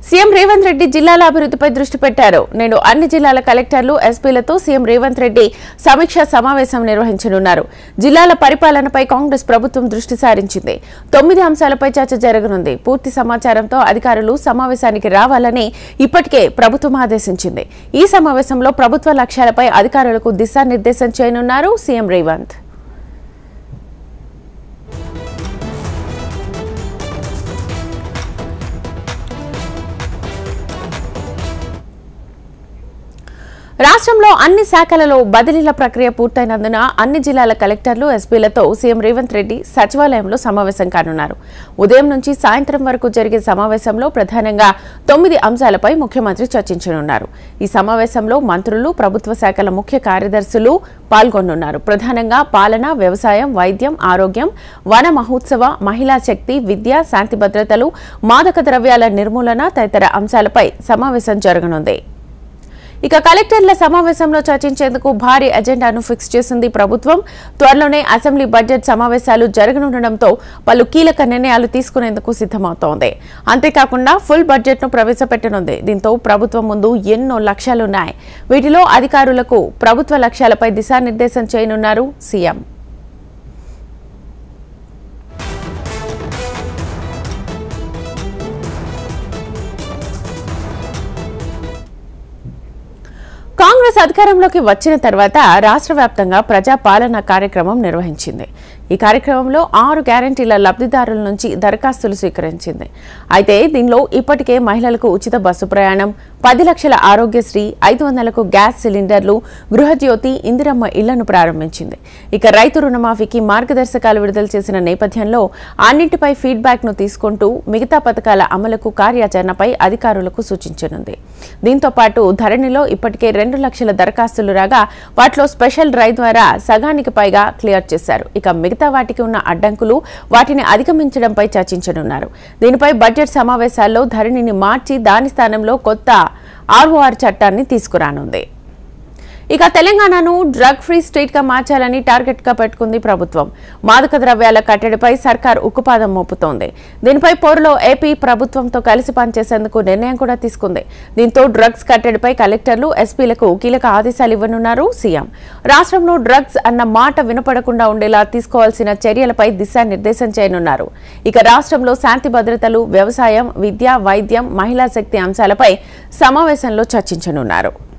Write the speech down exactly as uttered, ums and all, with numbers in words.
CM Revanth Reddy జిల్లాల అభివృద్ధిపై దృష్టి పెట్టారు. నేడు అన్ని జిల్లాల కలెక్టర్లు, ఎస్పీలతో సీఎం రేవంత్ రెడ్డి సమీక్షా సమావేశం నిర్వహించనున్నారు. జిల్లాల పరిపాలనపై కాంగ్రెస్ ప్రభుత్వం దృష్టి సారించింది. తొమ్మిది అంశాలపై చర్చ జరగనుంది. పూర్తి సమాచారంతో అధికారులు సమావేశానికి రావాలని ఇప్పటికే ప్రభుత్వం ఆదేశించింది. ఈ సమావేశంలో ప్రభుత్వ లక్ష్యాలపై అధికారులకు దిశానిర్దేశం చేయనున్నారు సీఎం రేవంత్. రాష్ట్రంలో అన్ని శాఖలలో బదిలీల ప్రక్రియ పూర్తయినందున అన్ని జిల్లాల కలెక్టర్లు, ఎస్పీలతో సీఎం రేవంత్ రెడ్డి సచివాలయంలో సమావేశం కానున్నారు. ఉదయం నుంచి సాయంత్రం వరకు జరిగే సమావేశంలో ప్రధానంగా తొమ్మిది అంశాలపై ముఖ్యమంత్రి చర్చించనున్నారు. ఈ సమావేశంలో మంత్రులు, ప్రభుత్వ శాఖల ముఖ్య కార్యదర్శులు పాల్గొనున్నారు. ప్రధానంగా పాలన, వ్యవసాయం, వైద్యం, ఆరోగ్యం, వన మహోత్సవ, మహిళా శక్తి, విద్య, శాంతి భద్రతలు, మాదక ద్రవ్యాల నిర్మూలన తదితర అంశాలపై సమావేశం జరగనుంది. ఇక కలెక్టర్ల సమావేశంలో చర్చించేందుకు భారీ ఎజెండాను ఫిక్స్ చేసింది ప్రభుత్వం. త్వరలోనే అసెంబ్లీ బడ్జెట్ సమావేశాలు జరగనుండటంతో పలు కీలక నిర్ణయాలు తీసుకునేందుకు సిద్దమవుతోంది. అంతేకాకుండా ఫుల్ బడ్జెట్ ను ప్రవేశపెట్టనుంది. దీంతో ప్రభుత్వం ముందు ఎన్నో లక్ష్యాలున్నాయి. వీటిలో అధికారులకు ప్రభుత్వ లక్ష్యాలపై దిశానిర్దేశం చేయనున్నారు సీఎం. కాంగ్రెస్ అధికారంలోకి వచ్చిన తర్వాత రాష్ట్ర వ్యాప్తంగా ప్రజాపాలన కార్యక్రమం నిర్వహించింది. ఈ కార్యక్రమంలో ఆరు గ్యారంటీల లబ్ధిదారుల నుంచి దరఖాస్తులు స్వీకరించింది. అయితే దీనిలో ఇప్పటికే మహిళలకు ఉచిత బస్సు ప్రయాణం, పది లక్షల ఆరోగ్యశ్రీ, ఐదు వందలకు గ్యాస్ సిలిండర్లు, గృహజ్యోతి, ఇందిరమ్మ ఇళ్లను ప్రారంభించింది. ఇక రైతు రుణమాఫీకి మార్గదర్శకాలు విడుదల చేసిన నేపథ్యంలో అన్నింటిపై ఫీడ్బ్యాక్ ను తీసుకుంటూ మిగతా పథకాల అమలుకు కార్యాచరణపై అధికారులకు సూచించనుంది. దీంతో పాటు ధరణిలో ఇప్పటికే రెండు లక్షల దరఖాస్తులు రాగా వాటిలో స్పెషల్ డ్రైవ్ ద్వారా సగానికి పైగా క్లియర్ చేశారు. ఇక మిగతా వాటికి ఉన్న అడ్డంకులు, వాటిని అధిగమించడంపై చర్చించనున్నారు. దీనిపై బడ్జెట్ సమావేశాల్లో ధరణిని మార్చి దాని స్థానంలో కొత్త ఆర్ఓఆర్ చట్టాన్ని తీసుకురానుంది. ఇక తెలంగాణను డ్రగ్ ఫ్రీ స్టేట్ గా మార్చాలని టార్గెట్ గా పెట్టుకుంది ప్రభుత్వం. మాదక ద్రవ్యాల కట్టడిపై సర్కార్ ఉక్కుపాదం మోపుతోంది. దీనిపై పోరులో ఏపీ ప్రభుత్వంతో కలిసి పనిచేసేందుకు నిర్ణయం కూడా తీసుకుంది. దీంతో డ్రగ్స్ కట్టడిపై కలెక్టర్లు, ఎస్పీలకు కీలక ఆదేశాలు ఇవ్వనున్నారు సీఎం. రాష్ట్రంలో డ్రగ్స్ అన్న మాట వినపడకుండా ఉండేలా తీసుకోవాల్సిన చర్యలపై దిశానిర్దేశం చేయనున్నారు. ఇక రాష్ట్రంలో శాంతి భద్రతలు, వ్యవసాయం, విద్య, వైద్యం, మహిళా శక్తి అంశాలపై సమావేశంలో చర్చించనున్నారు.